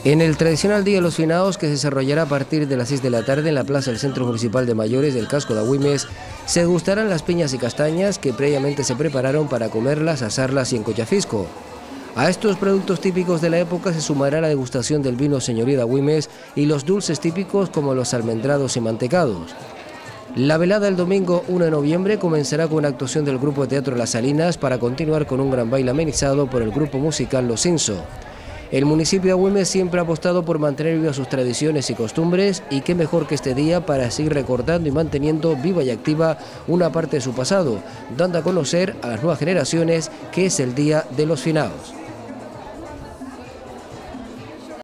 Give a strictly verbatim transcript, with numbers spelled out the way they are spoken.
En el tradicional Día de los Finados, que se desarrollará a partir de las seis de la tarde en la plaza del Centro Municipal de Mayores del casco de Agüimes, se degustarán las piñas y castañas que previamente se prepararon para comerlas, asarlas y en Collafisco. A estos productos típicos de la época se sumará la degustación del vino Señoría de Agüimes y los dulces típicos como los almendrados y mantecados. La velada del domingo uno de noviembre comenzará con una actuación del grupo de teatro Las Salinas para continuar con un gran baile amenizado por el grupo musical Los Cinso. El municipio de Agüimes siempre ha apostado por mantener vivas sus tradiciones y costumbres, y qué mejor que este día para seguir recordando y manteniendo viva y activa una parte de su pasado, dando a conocer a las nuevas generaciones que es el Día de los Finados.